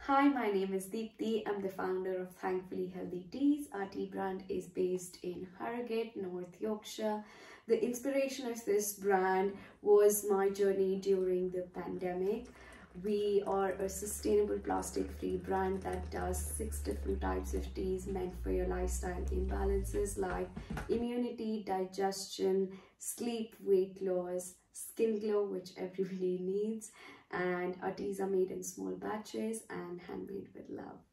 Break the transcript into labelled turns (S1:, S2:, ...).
S1: Hi, my name is Dipti. I'm the founder of Thankfully Healthy Teas. Our tea brand is based in Harrogate, North Yorkshire. The inspiration of this brand was my journey during the pandemic. We are a sustainable plastic-free brand that does 6 different types of teas meant for your lifestyle imbalances like immunity, digestion, sleep, weight loss, skin glow, which everybody needs. And our teas are made in small batches and handmade with love.